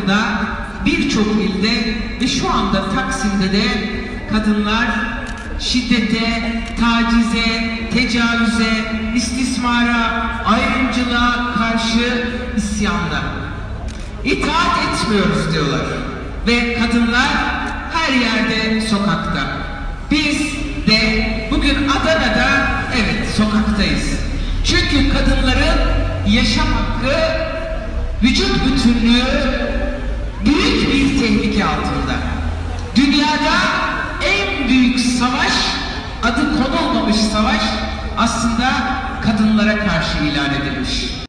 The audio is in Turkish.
bakımda birçok ilde ve şu anda Taksim'de de kadınlar şiddete, tacize, tecavüze, istismara, ayrımcılığa karşı isyanda. İtaat etmiyoruz diyorlar. Ve kadınlar her yerde sokakta. Biz de bugün Adana'da evet sokaktayız. Çünkü kadınların yaşam hakkı, vücut bütünlüğü büyük bir tehlike altında. Dünyada en büyük savaş, adı konulmamış savaş aslında kadınlara karşı ilan edilmiş.